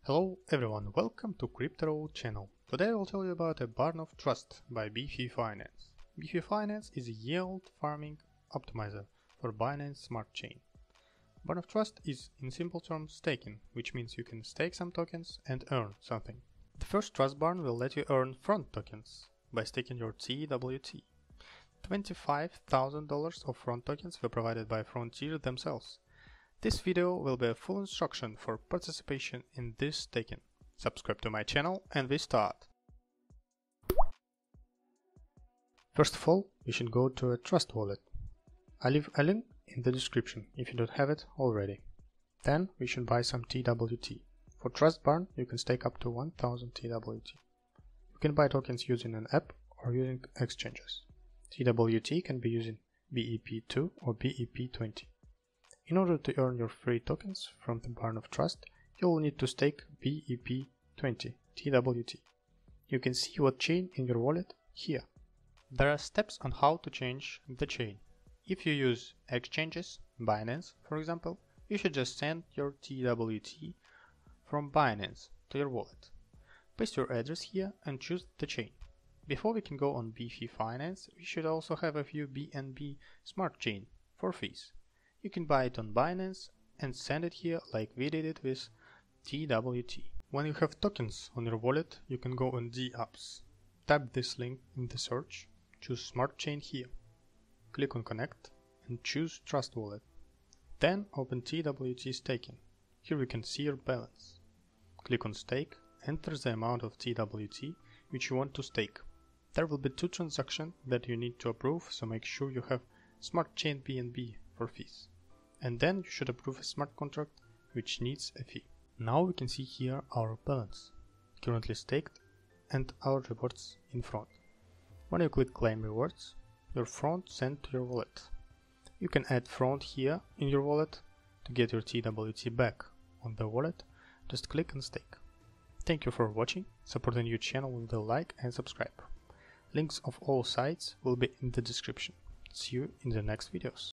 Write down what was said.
Hello everyone, welcome to Crypto channel. Today I will tell you about a Barn of Trust by Beefy.finance. Beefy.finance is a yield farming optimizer for Binance Smart Chain. Barn of Trust is, in simple terms, staking, which means you can stake some tokens and earn something. The first trust barn will let you earn front tokens by staking your TWT. $25,000 of front tokens were provided by Frontier themselves. This video will be a full instruction for participation in this staking. Subscribe to my channel and we start. First of all, you should go to a trust wallet. I leave a link in the description if you don't have it already. Then we should buy some TWT. For Trust Barn, you can stake up to 1000 TWT. You can buy tokens using an app or using exchanges. TWT can be using BEP2 or BEP20. In order to earn your free tokens from the Barn of Trust, you will need to stake BEP20 TWT. You can see what chain in your wallet here. There are steps on how to change the chain. If you use exchanges, Binance for example, you should just send your TWT from Binance to your wallet. Paste your address here and choose the chain. Before we can go on Beefy.finance, we should also have a few BNB Smart Chain for fees. You can buy it on Binance and send it here like we did it with TWT. When you have tokens on your wallet, you can go on the apps. Tap this link in the search, choose Smart Chain here. Click on Connect and choose Trust Wallet. Then open TWT Staking. Here you can see your balance. Click on Stake, enter the amount of TWT which you want to stake. There will be 2 transactions that you need to approve, so make sure you have Smart Chain BNB for fees. And then you should approve a smart contract which needs a fee. Now we can see here our balance, currently staked, and our rewards in front. When you click Claim Rewards, your front sent to your wallet. You can add front here in your wallet to get your TWT back on the wallet. Just click and stake. Thank you for watching. Support the new channel with a like and subscribe. Links of all sites will be in the description. See you in the next videos.